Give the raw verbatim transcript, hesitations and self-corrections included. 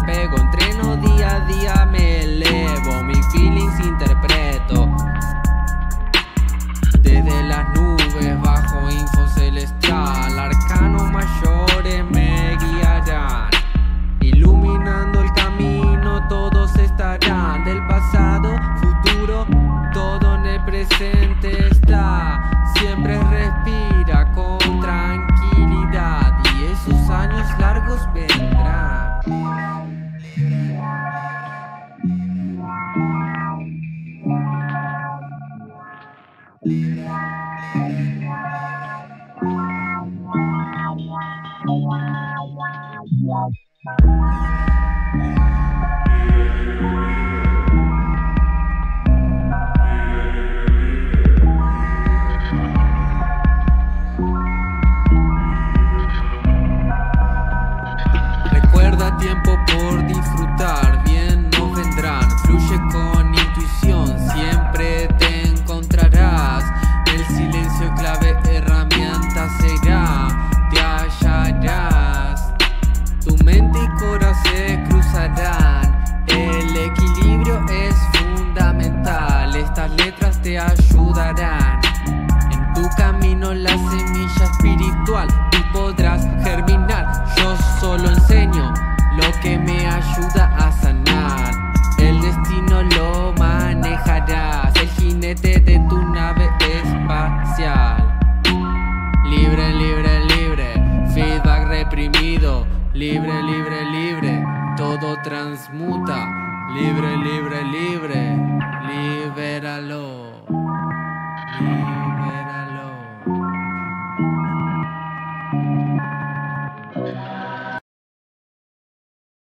desapego, entreno día a día, me elevo, mis feelings interpreto. Desde las nubes bajo info celestial, arcanos mayores me guiarán, iluminando el camino, todos estarán. Del pasado, futuro, todo en el presente está. Siempre respira con tranquilidad y esos años largos vendrán. Recuerda tiempo por disfrutar, bien nos vendrán. Fluye con intuición, siempre te encontrarás. El silencio clave, herramienta será, te hallarás. Tu mente y corazón se cruzarán. El equilibrio es fundamental, estas letras te ayudarán. En tu camino la semilla espiritual, tú podrás germinar. Yo solo enseño lo que me ayuda a sanar. El destino lo manejarás, el jinete de tu nave espacial. Libre, libre, libre, feedback reprimido. Libre, libre, libre, todo transmuta. Libre, libre, libre, libéralo. Libéralo.